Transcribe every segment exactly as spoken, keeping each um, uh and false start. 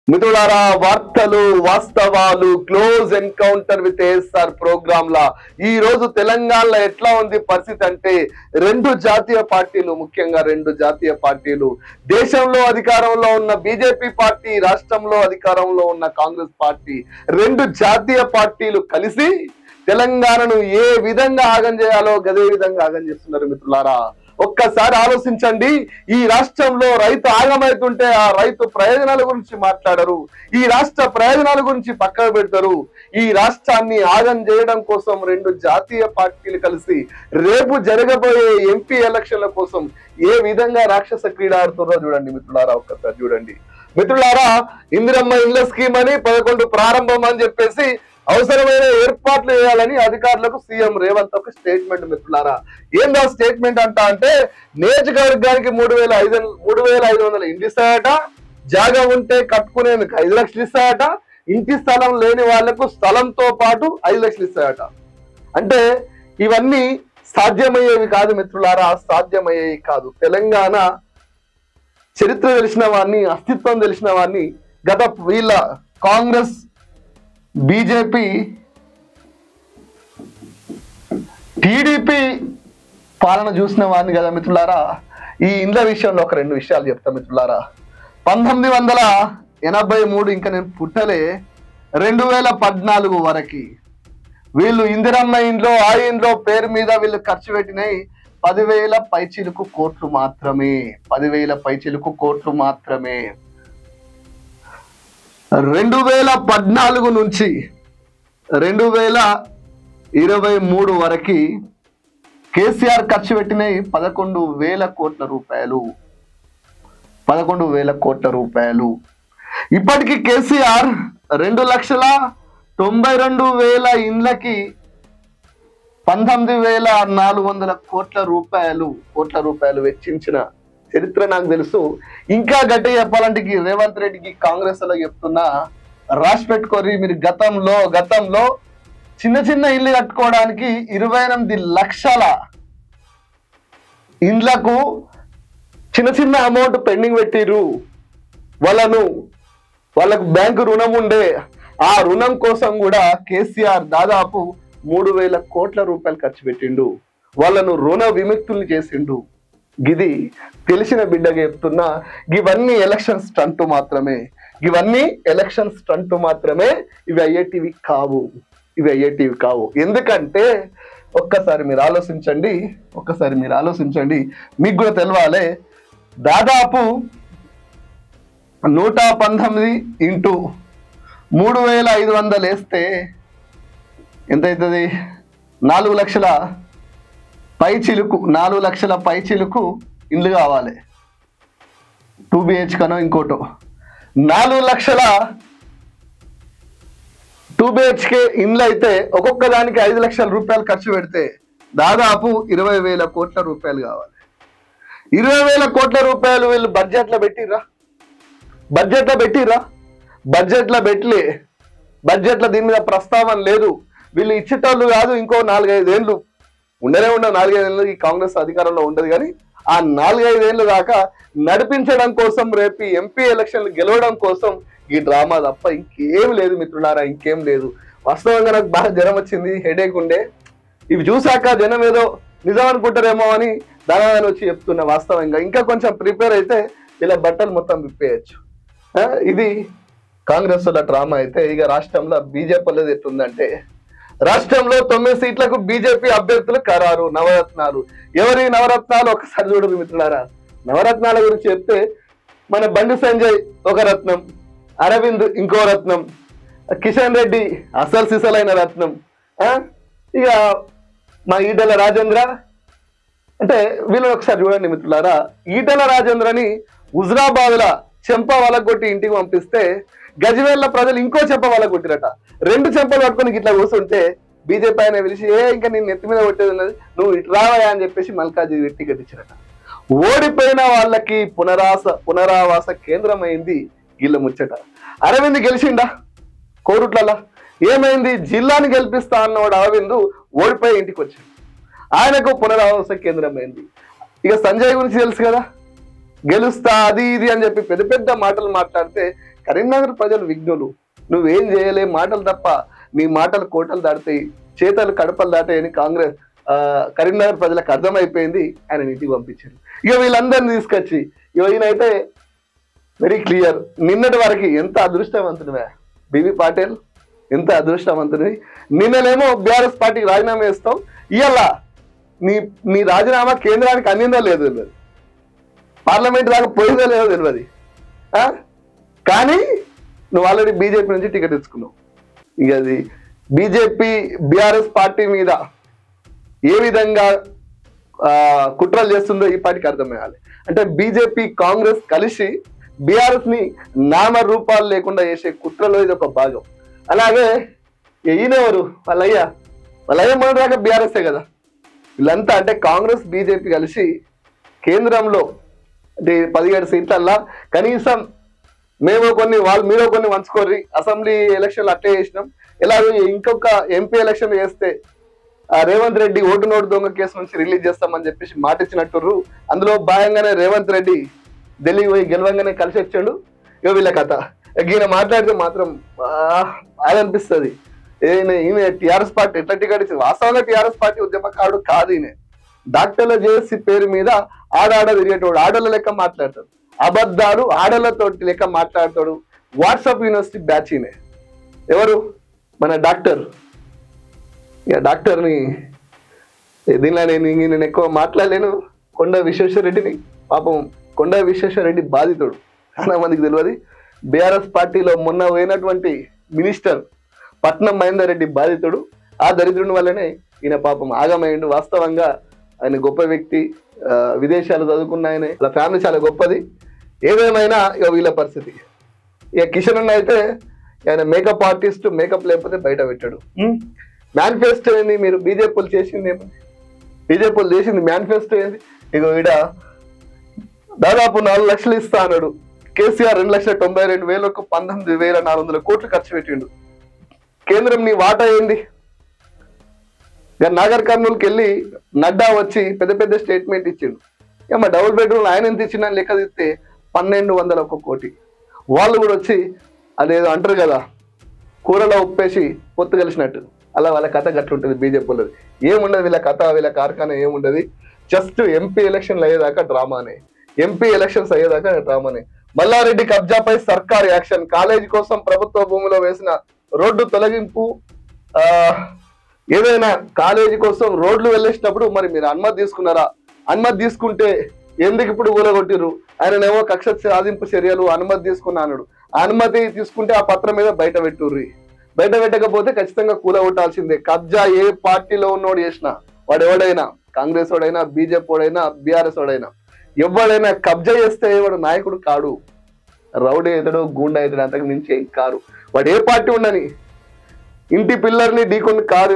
మిత్రులారా వార్తలు వాస్తవాలు close encounter with ASR program లా ఈ రోజు తెలంగాణలో ఎట్లా ఉంది పరిస్థితి అంటే రెండు జాతీయ పార్టీలు ముఖ్యంగా రెండు జాతీయ పార్టీలు దేశంలో అధికారంలో ఉన్న బీజేపీ పార్టీ రాష్ట్రంలో అధికారంలో ఉన్న కాంగ్రెస్ పార్టీ రెండు జాతీయ పార్టీలు కలిసి తెలంగాణను ఏ విధంగా ఆగం చేయాలో గదే విధంగా ఆగం చేస్తున్నారు మిత్రులారా ఒక్కసారి ఆలోచించండి ఈ రాష్ట్రంలో రైతు ఆగమైతుంటే ఆ రైతు ప్రయోజనాల గురించి మాట్లాడరు ఈ రాష్ట్ర ప్రయోజనాల గురించి పక్కకు పెడతారు ఈ రాష్ట్రాన్ని ఆగం చేయడం కోసం రెండు జాతీయ పార్టీలు కలిసి రేపు జరగబోయే ఎంపీ ఎలక్షన్ల కోసం ఏ విధంగా రాక్షస క్రీడ ఆడుతున్నారో చూడండి మిత్రులారా ఒక్కసారి చూడండి మిత్రులారా ఇందిరమ్మ ఇండ్ల స్కీమ్ అని పదకొండు ప్రారంభం అని చెప్పేసి అవసరమైన ఏర్పాట్లు చేయాలని అధికారులకు సీఎం రేవంత్ ఒక స్టేట్మెంట్ మిత్రులారా ఏందా స్టేట్మెంట్ అంట అంటే నియోజకవర్గానికి మూడు వేల ఐదు మూడు వేల ఐదు వందల ఇంటి ఇస్తాయట జాగా ఉంటే కట్టుకునేందుకు ఐదు లక్షలు ఇస్తాయట ఇంటి స్థలం లేని వాళ్లకు స్థలంతో పాటు ఐదు లక్షలు ఇస్తాయట అంటే ఇవన్నీ సాధ్యమయ్యేవి కాదు మిత్రులారా సాధ్యమయ్యేవి కాదు తెలంగాణ చరిత్ర తెలిసిన వాడిని అస్తిత్వం తెలిసిన వాడిని గత వీళ్ళ కాంగ్రెస్ బీజేపీ టీడీపీ పాలన చూసిన వాడిని కదా మిత్రులారా ఈ ఇండ్ల విషయంలో ఒక రెండు విషయాలు చెప్తా మిత్రులారా పంతొమ్మిది వందల ఎనభై మూడు ఇంకా నేను పుట్టలే రెండు వేల పద్నాలుగు వరకు వీళ్ళు ఇందిరమ్మ ఇంట్లో ఆ ఇంట్లో పేరు మీద వీళ్ళు ఖర్చు పెట్టినాయి పదివేల పైచిలుకు కోట్లు మాత్రమే పదివేల పైచిలుకు కోట్లు మాత్రమే రెండు వేల పద్నాలుగు నుంచి రెండు వేల ఇరవై మూడు వరకు కేసీఆర్ ఖర్చు పెట్టినవి పదకొండు వేల కోట్ల రూపాయలు పదకొండు వేల కోట్ల రూపాయలు ఇప్పటికి కేసీఆర్ రెండు లక్షల తొంభై రెండు వేల ఇండ్లకి పంతొమ్మిది వేల నాలుగు వందల కోట్ల రూపాయలు కోట్ల రూపాయలు వెచ్చించిన చరిత్ర నాకు తెలుసు ఇంకా గట్టి చెప్పాలంటే రేవంత్ రెడ్డికి కాంగ్రెస్ లో చెప్తున్నా రాసి పెట్టుకోరి మీరు గతంలో గతంలో చిన్న చిన్న ఇల్లు కట్టుకోవడానికి ఇరవై ఎనిమిది లక్షల ఇండ్లకు చిన్న చిన్న అమౌంట్ పెండింగ్ పెట్టిరు వాళ్ళను వాళ్ళకు బ్యాంకు రుణం ఉండే ఆ రుణం కోసం కూడా కేసీఆర్ దాదాపు మూడు వేల కోట్ల రూపాయలు ఖర్చు పెట్టిండు వాళ్ళను రుణ విముక్తుల్ని చేసిండు గిది తెలిసిన బిడ్డగా చెప్తున్నా ఇవన్నీ ఎలక్షన్ స్టంట్ మాత్రమే ఇవన్నీ ఎలక్షన్ స్టంట్ మాత్రమే ఇవి అయ్యేటివి కావు ఇవి అయ్యేటివి కావు ఎందుకంటే ఒక్కసారి మీరు ఆలోచించండి ఒక్కసారి మీరు ఆలోచించండి మీకు కూడా తెలవాలి దాదాపు నూట పంతొమ్మిది ఇంటూ మూడు వేల ఐదు వందలు వేస్తే ఎంత అవుతుంది నాలుగు లక్షల పై చిలుకు నాలుగు లక్షల పై చిలుకు ఇండ్లు కావాలి టూ బిహెచ్కనో ఇంకోటో నాలుగు లక్షల టూ బిహెచ్కే ఇండ్లు అయితే ఒక్కొక్క దానికి ఐదు లక్షల రూపాయలు ఖర్చు పెడితే దాదాపు ఇరవై వేల కోట్ల రూపాయలు కావాలి ఇరవై వేల కోట్ల రూపాయలు వీళ్ళు బడ్జెట్లో పెట్టిర్రా బడ్జెట్లో పెట్టిర్రా బడ్జెట్లో పెట్టలే బడ్జెట్లో దీని మీద ప్రస్తావన లేదు వీళ్ళు ఇచ్చేటోళ్ళు కాదు ఇంకో నాలుగైదేళ్ళు ఉండనే ఉన్న నాలుగైదేళ్ళు ఈ కాంగ్రెస్ అధికారంలో ఉండదు కానీ ఆ నాలుగైదేళ్ళు దాకా నడిపించడం కోసం రేపు ఎంపీ ఎలక్షన్లు గెలవడం కోసం ఈ డ్రామా తప్ప ఇంకేం లేదు మిత్రులారా ఇంకేం లేదు వాస్తవంగా నాకు బాగా జ్వరం వచ్చింది హెడేక్ ఉండే ఇవి చూసాక జనం ఏదో నిజం అనుకుంటారేమో అని దాని వచ్చి చెప్తున్నా వాస్తవంగా ఇంకా కొంచెం ప్రిపేర్ అయితే ఇలా బట్టలు మొత్తం విప్పేయచ్చు ఇది కాంగ్రెస్ వాళ్ళ డ్రామా అయితే ఇక రాష్ట్రంలో బీజేపీ ఎట్లుందంటే రాష్ట్రంలో తొమ్మిది సీట్లకు బీజేపీ అభ్యర్థులు ఖరారు నవరత్నాలు ఎవరి నవరత్నాలు ఒకసారి చూడరు మిత్రులారా నవరత్నాల గురించి చెప్తే మన బండి సంజయ్ ఒక రత్నం అరవింద్ ఇంకో రత్నం కిషన్ రెడ్డి అసలు సిసలైన రత్నం ఇక మా ఈటల రాజేంద్ర అంటే వీళ్ళు ఒకసారి చూడండి మిత్రులారా ఈటల రాజేంద్రని హుజరాబాద్ లా చెంప వలగొట్టి ఇంటికి పంపిస్తే గజ్వేల్ ప్రజలు ఇంకో చెంప వలగొట్టిరట రెండు చెంపలు పట్టుకొని ఇట్లా కూర్చుంటే బీజేపీ ఆయన పిలిచి ఏ ఇంకా నేను నెత్తి మీద కొట్టేది ఉన్నది నువ్వు ఇటు రావయా అని చెప్పేసి మల్కాజీ వెట్టి కట్టించారట ఓడిపోయిన వాళ్ళకి పునరాస పునరావాస కేంద్రం అయింది వీళ్ళ ముచ్చట అరవింద్ గెలిచిండా కోరుట్లలో ఏమైంది జిల్లాని గెలిపిస్తా అన్నవాడు అరవింద్ ఓడిపోయి ఇంటికి వచ్చాడు ఆయనకు పునరావాస కేంద్రం అయింది ఇక సంజయ్ గురించి తెలుసు కదా గెలుస్తా అది ఇది అని చెప్పి పెద్ద పెద్ద మాటలు మాట్లాడితే కరీంనగర్ ప్రజలు విఘ్నులు. నువ్వేం చేయలే, మాటలు తప్ప. నీ మాటలు కోటలు దాటుతాయి, చేతలు కడపలు దాటాయని కాంగ్రెస్ ఆ కరీంనగర్ ప్రజలకు అర్థమైపోయింది. ఆయన ఇంటికి పంపించారు. ఇక వీళ్ళందరినీ తీసుకొచ్చి ఇక ఈయనైతే వెరీ క్లియర్. నిన్నటి వరకు ఎంత అదృష్టవంతునివే బీబీ పాటిల్, ఎంత అదృష్టవంతునివి. నిన్ననేమో బీఆర్ఎస్ పార్టీకి రాజీనామా చేస్తావు, ఇవాళ నీ నీ రాజీనామా కేంద్రానికి అందిందో లేదో తెలియదు, పార్లమెంట్ దాకా పోయిందో లేదో తెలియదు. కానీ నువ్వు ఆల్రెడీ బీజేపీ నుంచి టికెట్ ఇచ్చుకున్నావు. ఇక అది బీజేపీ బీఆర్ఎస్ పార్టీ మీద ఏ విధంగా కుట్రలు చేస్తుందో ఈ పార్టీకి అర్థమయ్యాలి. అంటే బీజేపీ కాంగ్రెస్ కలిసి బీఆర్ఎస్ ని నామ రూపాలు లేకుండా చేసే కుట్రలో ఇది ఒక భాగం. అలాగే ఈయనెవరు, వాళ్ళయ్య వాళ్ళయ్య మొదటి దాకా బీఆర్ఎస్ఏ కదా. వీళ్ళంతా అంటే కాంగ్రెస్ బీజేపీ కలిసి కేంద్రంలో అంటే పదిహేడు సీట్లల్లా కనీసం మేము కొన్ని వాళ్ళు మీరు కొన్ని వంచుకోర్రి, అసెంబ్లీ ఎలక్షన్లు అట్లే చేసినాం, ఇలాగ ఇంకొక ఎంపీ ఎలక్షన్ చేస్తే రేవంత్ రెడ్డి ఓటు నోటు దొంగ కేసు నుంచి రిలీజ్ చేస్తామని చెప్పేసి మాట ఇచ్చినట్టు. అందులో భాగంగానే రేవంత్ రెడ్డి ఢిల్లీ పోయి గెలవంగానే కలిసి వచ్చాడు. ఇక వీళ్ళ కథ ఈయన మాట్లాడితే మాత్రం బాగా అనిపిస్తుంది. ఈయన ఈయన టీఆర్ఎస్ పార్టీ ఎట్లా టికెట్ ఇచ్చింది. వాస్తవంగా టీఆర్ఎస్ పార్టీ ఉద్యమకారుడు కాదు ఈయన. డాక్టర్ల జేఏసీ పేరు మీద ఆడాడ తిరిగేటోడు, ఆడోళ్ళ లెక్క మాట్లాడతాడు, అబద్ధాలు ఆడోళ్ళతోటి లెక్క మాట్లాడతాడు. వాట్సాప్ యూనివర్సిటీ బ్యాచ్ ఈయన. ఎవరు? మన డాక్టర్. ఇక డాక్టర్ని దీనిలో నేను నేను ఎక్కువ మాట్లాడలేను. కొండ విశ్వేశ్వరరెడ్డిని, పాపం కొండ విశ్వేశ్వరరెడ్డి బాధితుడు, చాలా మందికి తెలియదు. బీఆర్ఎస్ పార్టీలో మొన్న పోయినటువంటి మినిస్టర్ పట్నం మహేందర్ రెడ్డి బాధితుడు. ఆ దరిద్రుని వల్లనే ఈయన పాపం ఆగమైండు. వాస్తవంగా ఆయన గొప్ప వ్యక్తి, విదేశాలు చదువుకున్న ఆయన, వాళ్ళ ఫ్యామిలీ చాలా గొప్పది. ఏదేమైనా ఇక వీళ్ళ పరిస్థితి. ఇక కిషన్ అన్న అయితే ఆయన మేకప్ ఆర్టిస్ట్, మేకప్ లేకపోతే బయట పెట్టాడు. మేనిఫెస్టో ఏంది? మీరు బీజేపీలు చేసింది ఏమని? బీజేపీలు చేసింది మేనిఫెస్టో ఏంది? ఇక ఈడ దాదాపు నాలుగు లక్షలు ఇస్తా అన్నాడు. కేసీఆర్ రెండు లక్షల తొంభై రెండు వేలకు పంతొమ్మిది వేల నాలుగు వందల కోట్లు ఖర్చు పెట్టిండు. కేంద్రం నీ వాటా ఏంది? నాగర్ కర్నూలుకి వెళ్ళి నడ్డా వచ్చి పెద్ద పెద్ద స్టేట్మెంట్ ఇచ్చిండు. ఏమో డబుల్ బెడ్రూమ్ ఆయన ఎంత ఇచ్చిన లెక్క తీస్తే పన్నెండు వందల ఒక్క కోటి. వాళ్ళు కూడా వచ్చి అదేదో అంటారు కదా, కూరలో ఉప్పేసి పొత్తు కలిసినట్టు, అలా వాళ్ళ కథ గట్లుంటుంది బీజేపీలో. ఏముండదు వీళ్ళ కథ, వీళ్ళ కార్ఖానా ఏముండదు. జస్ట్ ఎంపీ ఎలక్షన్లు అయ్యేదాకా డ్రామానే, ఎంపీ ఎలక్షన్స్ అయ్యేదాకా డ్రామానే. మల్లారెడ్డి కబ్జాపై సర్కార్ యాక్షన్. కాలేజీ కోసం ప్రభుత్వ భూమిలో వేసిన రోడ్డు తొలగింపు. ఆ ఏదైనా కాలేజీ కోసం రోడ్లు వెళ్ళేసినప్పుడు మరి మీరు అనుమతి తీసుకున్నారా? అనుమతి తీసుకుంటే ఎందుకు ఇప్పుడు ఊరగొట్టిరు? ఆయననేమో కక్ష సాధింపు చర్యలు అనుమతి తీసుకున్నా అన్నాడు. అనుమతి తీసుకుంటే ఆ పత్రం మీద బయట పెట్టుర్రి. బయట పెట్టకపోతే ఖచ్చితంగా కూలగొట్టాల్సిందే. కబ్జా ఏ పార్టీలో ఉన్నోడు చేసినా, వాడు ఎవడైనా, కాంగ్రెస్ వాడైనా, బీజేపీ వాడైనా, బీఆర్ఎస్ వాడైనా, ఎవడైనా కబ్జా చేస్తే వాడు నాయకుడు కాడు, రౌడీ అవుతాడు, గూండా అవుతాడు, అంతకు మించి ఏం కారు. వాడు ఏ పార్టీ ఉండని, ఇంటి పిల్లర్ని ఢీకొని కారు.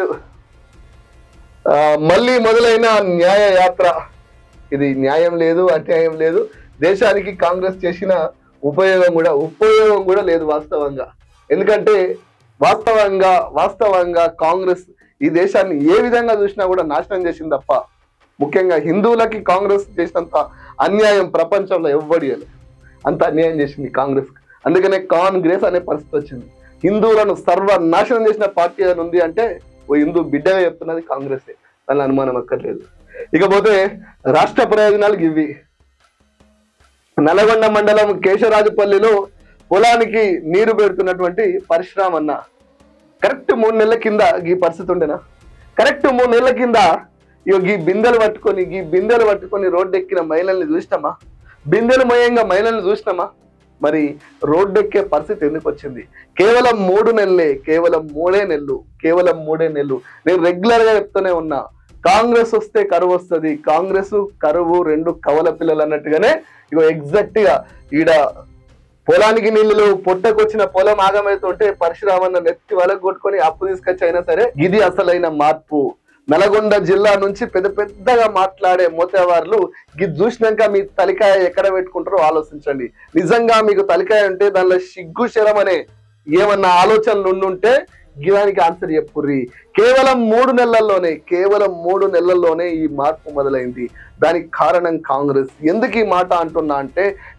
మళ్ళీ మొదలైన న్యాయ యాత్ర. ఇది న్యాయం లేదు, అన్యాయం లేదు. దేశానికి కాంగ్రెస్ చేసిన ఉపయోగం కూడా ఉపయోగం కూడా లేదు వాస్తవంగా. ఎందుకంటే వాస్తవంగా వాస్తవంగా కాంగ్రెస్ ఈ దేశాన్ని ఏ విధంగా చూసినా కూడా నాశనం చేసింది తప్ప, ముఖ్యంగా హిందువులకి కాంగ్రెస్ చేసినంత అన్యాయం ప్రపంచంలో ఎవ్వడి అంత అన్యాయం చేసింది కాంగ్రెస్. అందుకనే కాంగ్రెస్ అనే పరిస్థితి వచ్చింది. హిందువులను సర్వనాశనం చేసిన పార్టీ అని ఉంది అంటే ఓ హిందూ బిడ్డగా చెప్తున్నది కాంగ్రెసే, దాని అనుమానం అక్కర్లేదు. ఇకపోతే రాష్ట్ర ప్రయోజనాలకు ఇవి. నల్గొండ మండలం కేశరాజుపల్లిలో పొలానికి నీరు పెడుతున్నటువంటి పరశురామ్ అన్న కరెక్ట్ మూడు నెలల కింద ఈ పరిస్థితి ఉండేనా? కరెక్ట్ మూడు నెలల కింద ఇగో ఈ బిందెలు పట్టుకొని ఈ బిందెలు పట్టుకొని రోడ్డు ఎక్కిన మహిళల్ని చూసినామా? బిందెలు మయంగా మహిళల్ని చూసినామా? మరి రోడ్డు ఎక్కే పరిస్థితి ఎందుకు వచ్చింది? కేవలం మూడు నెలలే, కేవలం మూడే నెలలు, కేవలం మూడే నెలలు. నేను రెగ్యులర్ గా చెప్తూనే ఉన్నా, కాంగ్రెస్ వస్తే కరువు వస్తుంది, కాంగ్రెస్ కరువు రెండు కవల పిల్లలు అన్నట్టుగానే ఇగో ఎగ్జాక్ట్ గా ఈడ పొలానికి నీళ్లు పొట్టకొచ్చిన పొలం ఆగమవుతుంటే పరశురామన్న నెత్తి వలకు కొట్టుకొని అప్పు తీసుకొచ్చి అయినా సరే ఇది అసలైన మార్పు. నల్గొండ జిల్లా నుంచి పెద్ద పెద్దగా మాట్లాడే మోతేవార్లు ఇది చూసినాక మీ తలికాయ ఎక్కడ పెట్టుకుంటారో ఆలోచించండి. నిజంగా మీకు తలికాయ ఉంటే దానిలో సిగ్గు శరం అనే ఏమన్నా ఆలోచనలు ఉండుంటే దానికి ఆన్సర్ చెప్పుర్రి. కేవలం మూడు నెలల్లోనే కేవలం మూడు నెలల్లోనే ఈ మార్పు మొదలైంది. దానికి కారణం కాంగ్రెస్. ఎందుకు ఈ మాట అంటున్నా అంటే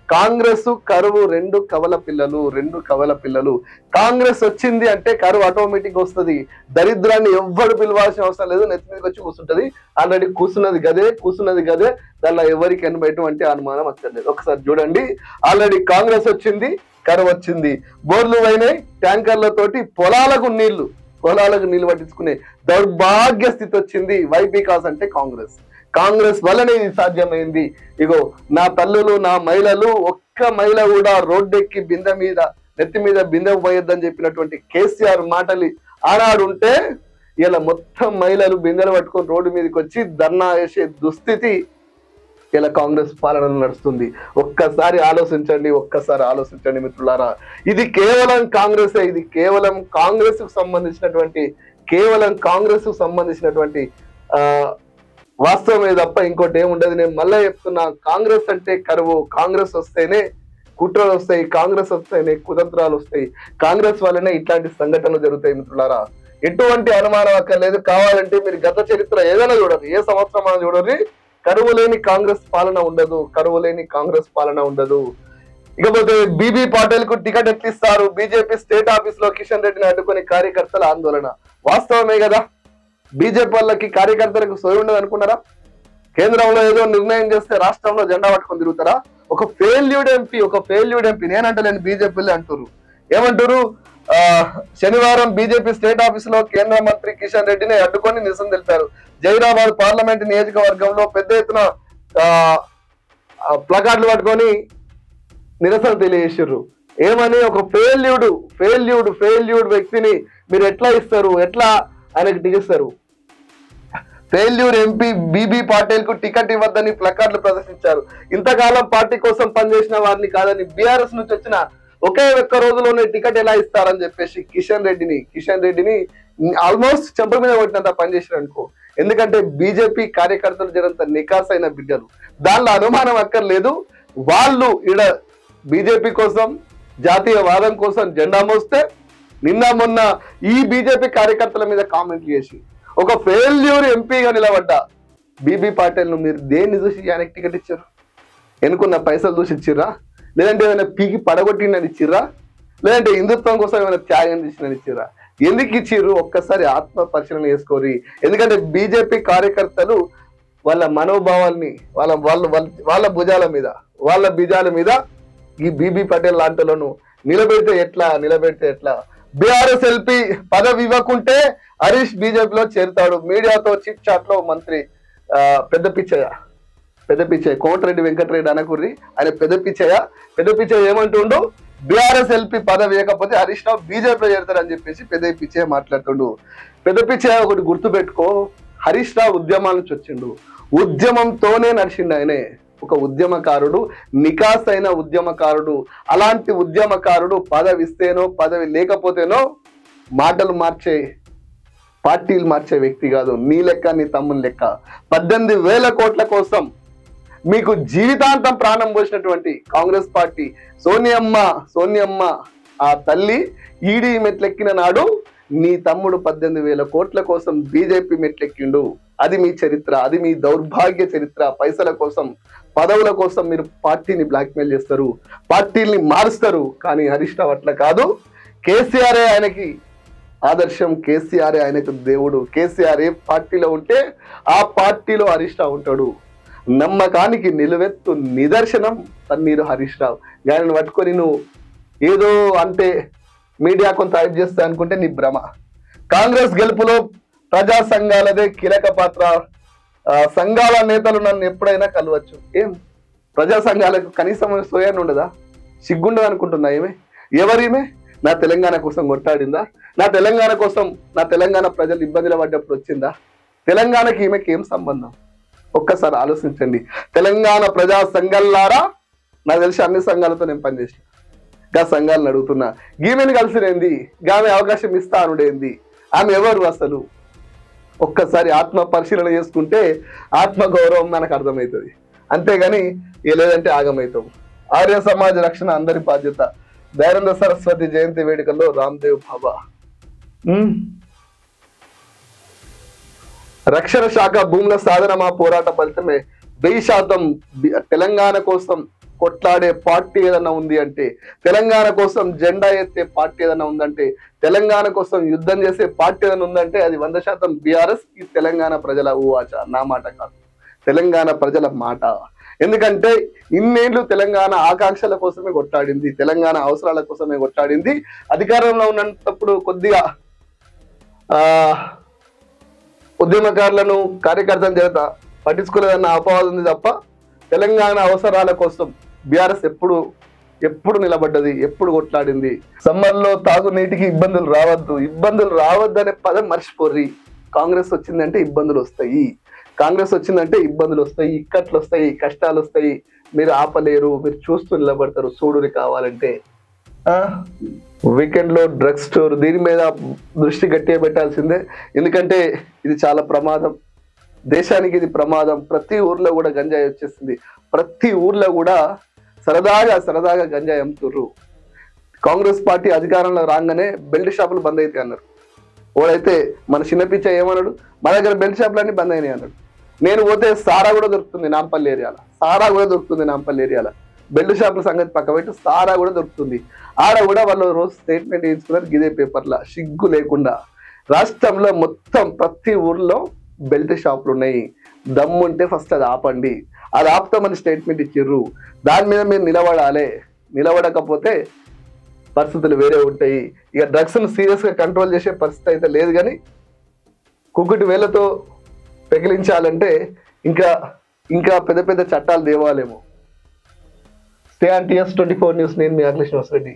కాంగ్రెస్ కరువు రెండు కవల పిల్లలు రెండు కవల పిల్లలు కాంగ్రెస్ వచ్చింది అంటే కరువు ఆటోమేటిక్ వస్తుంది. దరిద్రాన్ని ఎవ్వరు పిలవాల్సిన అవసరం లేదు, నెత్తి మీదకి వచ్చి కూర్చుంటది. ఆల్రెడీ కూర్చున్నది గదే కూర్చున్నది గదే దానిలో ఎవరికి ఎనబెట్టు అనుమానం అక్కర్లేదు. ఒకసారి చూడండి, ఆల్రెడీ కాంగ్రెస్ వచ్చింది, కరువు వచ్చింది, బోర్లు అయినాయి, ట్యాంకర్లతోటి పొలాలకు నీళ్లు పొలాలకు నీళ్లు పట్టించుకునే దౌర్భాగ్య స్థితి వచ్చింది. వై బికాస్ అంటే కాంగ్రెస్ కాంగ్రెస్ వల్లనే ఇది సాధ్యమైంది. ఇగో నా తల్లులు నా మహిళలు ఒక్క మహిళ కూడా రోడ్డెక్కి బిందె మీద నెత్తి మీద బిందె పోయొద్దని చెప్పినటువంటి కేసీఆర్ మాటలు ఆనాడు ఉంటే ఇలా మొత్తం మహిళలు బిందెలు పట్టుకొని రోడ్డు మీదకి వచ్చి ధర్నా వేసే దుస్థితి ఇలా కాంగ్రెస్ పాలన నడుస్తుంది. ఒక్కసారి ఆలోచించండి, ఒక్కసారి ఆలోచించండి మిత్రులారా. ఇది కేవలం కాంగ్రెస్ ఇది కేవలం కాంగ్రెస్ కు సంబంధించినటువంటి కేవలం కాంగ్రెస్ కు సంబంధించినటువంటి ఆ వాస్తవమే తప్ప ఇంకోటి ఏముండదు. నేను మళ్ళీ చెప్తున్నా, కాంగ్రెస్ అంటే కరువు, కాంగ్రెస్ వస్తేనే కుట్రలు వస్తాయి, కాంగ్రెస్ వస్తేనే కుతంత్రాలు వస్తాయి, కాంగ్రెస్ వల్లనే ఇట్లాంటి సంఘటనలు జరుగుతాయి మిత్రులారా. ఎటువంటి అనుమానం అక్కర్లేదు. కావాలంటే మీరు గత చరిత్ర ఏదైనా చూడండి, ఏ సంవత్సరం చూడండి, కరువు లేని కాంగ్రెస్ పాలన ఉండదు, కరువు లేని కాంగ్రెస్ పాలన ఉండదు. ఇకపోతే బీబీ పాటిల్ కు టికెట్ ఎట్లిస్తారు, బీజేపీ స్టేట్ ఆఫీస్ లో కిషన్ రెడ్డిని అడ్డుకుని కార్యకర్తల ఆందోళన. వాస్తవమే కదా, బీజేపీ వాళ్ళకి కార్యకర్తలకు సోయి ఉండదు అనుకున్నారా? కేంద్రంలో ఏదో నిర్ణయం చేస్తే రాష్ట్రంలో జెండా పట్టుకొని తిరుగుతారా? ఒక ఫెయిల్యూడ్ ఎంపీ ఒక ఫెయిల్యూడ్ ఎంపీ నేనంటలేను, బీజేపీలే అంటారు. ఏమంటారు? ఆ శనివారం బీజేపీ స్టేట్ ఆఫీస్ లో కేంద్ర మంత్రి కిషన్ రెడ్డిని అడ్డుకొని నిరసన తెలిపారు. జైరాబాద్ పార్లమెంట్ నియోజకవర్గంలో పెద్ద ఎత్తున ఆ ప్లకార్డులు పట్టుకొని నిరసన తెలియజేసారు. ఏమని? ఒక ఫెయిల్యూడ్ ఫెయిల్యూడ్ ఫెయిల్యూడ్ వ్యక్తిని మీరు ఎట్లా ఇస్తారు, ఎట్లా ఆయనకు టికిస్తారు? ఫెయిల్యూర్ ఎంపీ బీబీ పాటిల్ కు టికెట్ ఇవ్వద్దని ప్లకార్డులు ప్రదర్శించారు. ఇంతకాలం పార్టీ కోసం పనిచేసిన వారిని కాదని బీఆర్ఎస్ నుంచి వచ్చిన ఒకే ఒక్క రోజులోనే టికెట్ ఎలా ఇస్తారని చెప్పేసి కిషన్ రెడ్డిని కిషన్ రెడ్డిని ఆల్మోస్ట్ చెంప మీద కొట్టినంత పనిచేసారు అనుకో. ఎందుకంటే బీజేపీ కార్యకర్తలు జరంత నికాస్ అయిన బిడ్డలు, దానిలో అనుమానం అక్కర్లేదు. వాళ్ళు ఈడ బీజేపీ కోసం జాతీయవాదం కోసం జెండా మోస్తే నిన్న మొన్న ఈ బీజేపీ కార్యకర్తల మీద కామెంట్లు చేసి ఒక ఫెయిల్యూర్ ఎంపీగా నిలబడ్డ బీబీ పాటిల్ ను మీరు దేన్ని చూసి ఆయనకి టికెట్ ఇచ్చారు? ఎన్నుకున్న పైసలు చూసి ఇచ్చిర్రా? లేదంటే ఏమైనా పీకి పడగొట్టిందని ఇచ్చిర్రా? లేదంటే హిందుత్వం కోసం ఏమైనా త్యాగం చేసిందని ఇచ్చిర్రా? ఎందుకు ఇచ్చిర్రు? ఒక్కసారి ఆత్మ పరిశీలన చేసుకోరి. ఎందుకంటే బీజేపీ కార్యకర్తలు వాళ్ళ మనోభావాల్ని వాళ్ళ వాళ్ళ వాళ్ళ భుజాల మీద వాళ్ళ బీజాల మీద ఈ బీబీ పాటిల్ లాంటిలను నిలబెడితే ఎట్లా నిలబెడితే ఎట్లా బీఆర్ఎస్ ఎల్పీ పదవి ఇవ్వకుంటే హరీష్ బీజేపీలో చేరుతాడు. మీడియాతో చిట్ చాట్ లో మంత్రి ఆ పెద్ద పిచ్చయ్య పెద్ద పిచ్చయ్య కోమటిరెడ్డి వెంకటరెడ్డి అనకుర్రి, ఆయన పెద్ద పిచ్చయ్య పెద్ద పిచ్చయ్య ఏమంటుండు? బీఆర్ఎస్ ఎల్పీ పదవి ఇవ్వకపోతే హరీష్ రావు బీజేపీలో చేరుతారని చెప్పేసి పెద్ద పిచ్చయ్య మాట్లాడుతుండు. పెద్ద పిచ్చయ్య ఒకటి గుర్తు పెట్టుకో, హరీష్ రావు ఉద్యమాల నుంచి వచ్చిండు, ఉద్యమంతోనే నడిచిండు. ఆయనే ఒక ఉద్యమకారుడు, నికాస్ అయిన ఉద్యమకారుడు. అలాంటి ఉద్యమకారుడు పదవి ఇస్తేనో పదవి లేకపోతేనో మాటలు మార్చే పార్టీలు మార్చే వ్యక్తి కాదు. నీ లెక్క నీ తమ్ముని లెక్క పద్దెనిమిది వేల కోట్ల కోసం మీకు జీవితాంతం ప్రాణం పోసినటువంటి కాంగ్రెస్ పార్టీ సోనియమ్మ సోనియమ్మ ఆ తల్లి ఈడీ మెట్లెక్కిన నాడు నీ తమ్ముడు పద్దెనిమిది వేల కోట్ల కోసం బీజేపీ మెట్లెక్కిండు. అది మీ చరిత్ర, అది మీ దౌర్భాగ్య చరిత్ర. పైసల కోసం పదవుల కోసం మీరు పార్టీని బ్లాక్మెయిల్ చేస్తారు, పార్టీని మారుస్తారు. కానీ హరీష్ రావు అట్లా కాదు. కేసీఆర్ ఆయనకి ఆదర్శం, కేసీఆర్ ఆయనకు దేవుడు. కేసీఆర్ ఏ పార్టీలో ఉంటే ఆ పార్టీలో హరీష్ రావు ఉంటాడు. నమ్మకానికి నిలువెత్తు నిదర్శనం తన్నీరు హరీష్ రావు. గాయని పట్టుకొని నువ్వు ఏదో అంటే మీడియా కొంత హైప్ చేస్తా అనుకుంటే నీ భ్రమ. కాంగ్రెస్ గెలుపులో ప్రజా సంఘాలదే కీలక పాత్ర. సంఘాల నేతలు నన్ను ఎప్పుడైనా కలవచ్చు. ఏం ప్రజా సంఘాలకు కనీసం సోయాన్ని ఉండదా? సిగ్గుండదు అనుకుంటున్నా. ఏమే ఎవరిమే నా తెలంగాణ కోసం కొట్టాడిందా? నా తెలంగాణ కోసం నా తెలంగాణ ప్రజలు ఇబ్బందులు పడ్డప్పుడు వచ్చిందా? తెలంగాణకి ఈమెకి ఏం సంబంధం? ఒక్కసారి ఆలోచించండి. తెలంగాణ ప్రజా సంఘాలారా, నాకు తెలిసి అన్ని సంఘాలతో నేను పనిచేసిన గా సంఘాలను అడుగుతున్నా, గీమెని కలిసినేంది, గామె అవకాశం ఇస్తా అనుడేంది, ఆమె ఎవరు అసలు? ఒక్కసారి ఆత్మ పరిశీలన చేసుకుంటే ఆత్మ గౌరవం మనకు అర్థమవుతుంది. అంతేగాని లేదంటే ఆగమవుతాం. ఆర్య సమాజ రక్షణ అందరి బాధ్యత. దయానంద సరస్వతి జయంతి వేడుకల్లో రామ్దేవ్ బాబా. రక్షణ శాఖ భూముల సాధన మా పోరాట ఫలితమే వెయ్యి శాతం తెలంగాణ కోసం కొట్లాడే పార్టీ ఏదైనా ఉంది అంటే, తెలంగాణ కోసం జెండా ఎత్తే పార్టీ ఏదైనా ఉందంటే, తెలంగాణ కోసం యుద్ధం చేసే పార్టీ ఏదైనా ఉందంటే అది వంద శాతం బీఆర్ఎస్. ఈ తెలంగాణ ప్రజల ఊవాచ, నా మాట కాదు, తెలంగాణ ప్రజల మాట. ఎందుకంటే ఇన్నేళ్లు తెలంగాణ ఆకాంక్షల కోసమే కొట్లాడింది, తెలంగాణ అవసరాల కోసమే కొట్లాడింది. అధికారంలో ఉన్నప్పుడు కొద్దిగా ఆ ఉద్యమకారులను కార్యకర్తలను చేత పట్టించుకోలేదన్న అపవాదం ఉంది తప్ప తెలంగాణ అవసరాల కోసం బీఆర్ఎస్ ఎప్పుడు ఎప్పుడు నిలబడ్డది, ఎప్పుడు కొట్లాడింది. సమ్మర్లో తాగునీటికి ఇబ్బందులు రావద్దు, ఇబ్బందులు రావద్దు అనే పదం మర్చిపోర్రి. కాంగ్రెస్ వచ్చిందంటే ఇబ్బందులు వస్తాయి, కాంగ్రెస్ వచ్చిందంటే ఇబ్బందులు వస్తాయి, ఇక్కట్లు వస్తాయి, కష్టాలు వస్తాయి. మీరు ఆపలేరు, మీరు చూస్తూ నిలబడతారు. చూడుని కావాలంటే వీకెండ్ లో డ్రగ్ స్టోర్, దీని మీద దృష్టి గట్టిగా పెట్టాల్సిందే. ఎందుకంటే ఇది చాలా ప్రమాదం, దేశానికి ఇది ప్రమాదం. ప్రతి ఊర్లో కూడా గంజాయి వచ్చేసింది, ప్రతి ఊర్లో కూడా సరదాగా సరదాగా గంజాయి అమ్ముతుర్రు. కాంగ్రెస్ పార్టీ అధికారంలో రాగానే బెల్ట్ షాపులు బంద్ అయితే అన్నారు. ఓడైతే మన చిన్నపిచ్చ ఏమన్నాడు, మా దగ్గర బెల్ట్ షాపులు అన్ని బంద్ అయినాయి అన్నాడు. నేను పోతే సారా కూడా దొరుకుతుంది నాంపల్లి ఏరియాలో, సారా కూడా దొరుకుతుంది నాంపల్లి ఏరియాలో. బెల్ట్ షాపుల సంగతి పక్క పెట్టి సారా కూడా దొరుకుతుంది. ఆడ కూడా వాళ్ళు రోజు స్టేట్మెంట్ ఇచ్చుకున్నారు గిదే పేపర్ల, సిగ్గు లేకుండా. రాష్ట్రంలో మొత్తం ప్రతి ఊర్లో బెల్ట్ షాపులు ఉన్నాయి. దమ్ముంటే ఫస్ట్ అది ఆపండి, అది ఆపుతామని స్టేట్మెంట్ ఇచ్చిర్రు. దాని మీద మీరు నిలబడాలి, నిలబడకపోతే పరిస్థితులు వేరే ఉంటాయి. ఇక డ్రగ్స్ను సీరియస్గా కంట్రోల్ చేసే పరిస్థితి అయితే లేదు, కానీ కుక్కుటి వేలతో పెకిలించాలంటే ఇంకా ఇంకా పెద్ద పెద్ద చట్టాలు దేవాలేమో. Stay on TS twenty four news. నేను మీ అఖిలేష్ రెడ్డి.